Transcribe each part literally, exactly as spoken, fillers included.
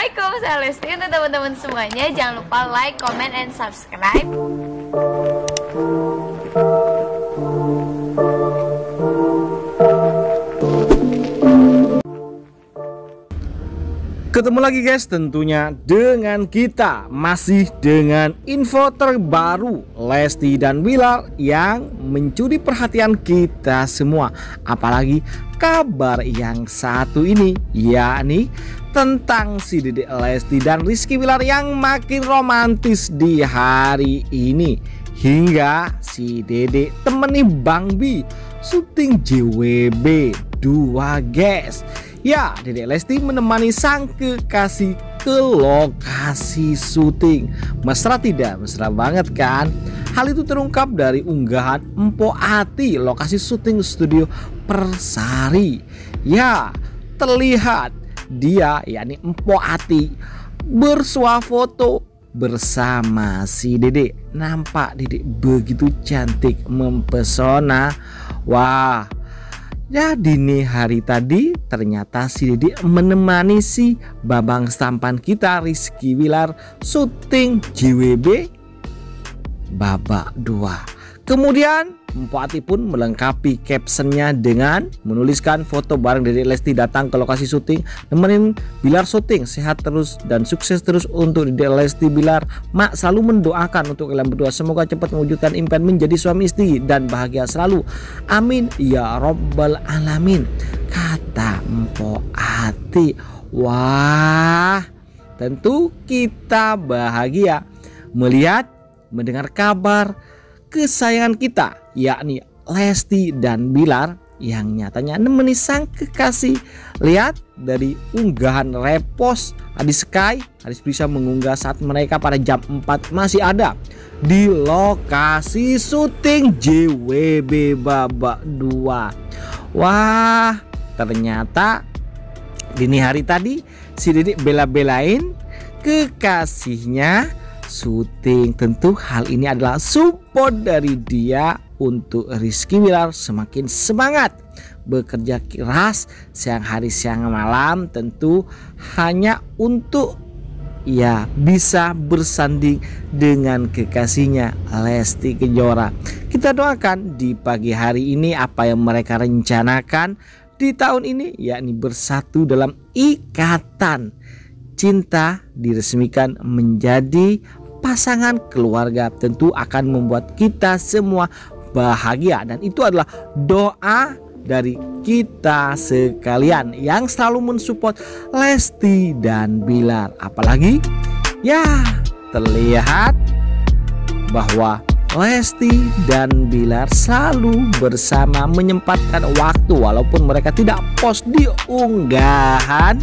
Assalamualaikum, saya Lesti. Untuk teman-teman semuanya, jangan lupa like, comment, and subscribe. Ketemu lagi guys, tentunya dengan kita, masih dengan info terbaru Lesti dan Bilar yang mencuri perhatian kita semua. Apalagi kabar yang satu ini, yakni tentang si Dedek Lesti dan Rizky Bilar yang makin romantis di hari ini. Hingga si Dedek temani Bang Bi syuting J W B dua guys. Ya, Dedek Lesti menemani sang kekasih ke lokasi syuting. Mesra tidak? Mesra banget kan? Hal itu terungkap dari unggahan Empo Ati lokasi syuting studio Persari. Ya, terlihat dia, yakni Empo Ati, bersuah foto bersama si Dedek. Nampak Dedek begitu cantik, mempesona. Wah, ya, dini hari tadi ternyata si Dedek menemani si babang tampan kita Rizky Bilar syuting J W B babak dua. Kemudian Empo Ati pun melengkapi captionnya dengan menuliskan foto bareng Dedek Lesti datang ke lokasi syuting, nemenin Bilar syuting. Sehat terus dan sukses terus untuk Dedek Lesti Bilar. Mak selalu mendoakan untuk kalian berdua, semoga cepat mewujudkan impian menjadi suami istri dan bahagia selalu. Amin ya robbal alamin, kata Empo Ati. Wah, tentu kita bahagia melihat mendengar kabar kesayangan kita, yakni Lesti dan Bilar yang nyatanya nemeni sang kekasih. Lihat dari unggahan repost Adi Sky, Adi bisa mengunggah saat mereka pada jam empat masih ada di lokasi syuting J W B babak dua. Wah, ternyata dini hari tadi si Dedek bela-belain kekasihnya syuting. Tentu hal ini adalah support dari dia untuk Rizky Bilar semakin semangat bekerja keras siang hari siang malam, tentu hanya untuk ya bisa bersanding dengan kekasihnya Lesti Kejora. Kita doakan di pagi hari ini apa yang mereka rencanakan di tahun ini, yakni bersatu dalam ikatan cinta, diresmikan menjadi pasangan keluarga. Tentu akan membuat kita semua bahagia, dan itu adalah doa dari kita sekalian yang selalu mensupport Lesti dan Bilar. Apalagi ya terlihat bahwa Lesti dan Bilar selalu bersama, menyempatkan waktu walaupun mereka tidak post di unggahan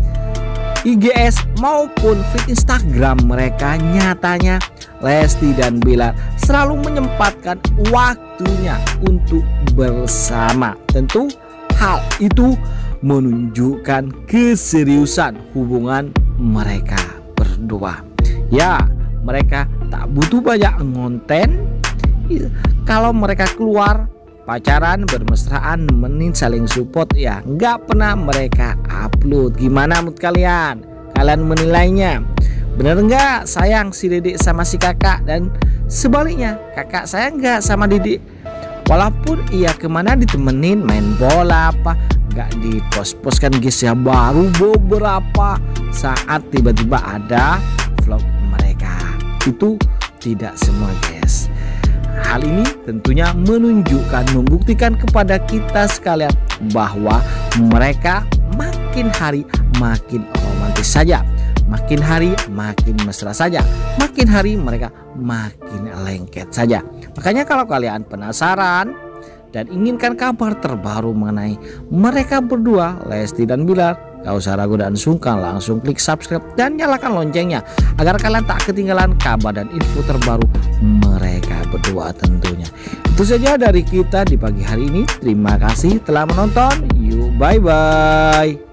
I G S maupun feed Instagram mereka. Nyatanya Lesti dan Bilar selalu menyempatkan waktunya untuk bersama. Tentu hal itu menunjukkan keseriusan hubungan mereka berdua. Ya, mereka tak butuh banyak konten. Kalau mereka keluar pacaran, bermesraan, nemenin, saling support, ya nggak pernah mereka upload. Gimana menurut kalian? Kalian menilainya bener nggak sayang si Dedek sama si kakak, dan sebaliknya kakak sayang nggak sama Dedek? Walaupun ia kemana ditemenin main bola apa, nggak dipost-post kan guys ya. Baru beberapa saat tiba-tiba ada vlog mereka. Itu tidak semua guys. Hal ini tentunya menunjukkan, membuktikan kepada kita sekalian bahwa mereka makin hari makin romantis saja, makin hari makin mesra saja, makin hari mereka makin lengket saja. Makanya kalau kalian penasaran dan inginkan kabar terbaru mengenai mereka berdua, Lesti dan Bilar, gak usah ragu dan sungkan, langsung klik subscribe dan nyalakan loncengnya agar kalian tak ketinggalan kabar dan info terbaru mereka berdua tentunya. Itu saja dari kita di pagi hari ini. Terima kasih telah menonton. Yuk, bye bye.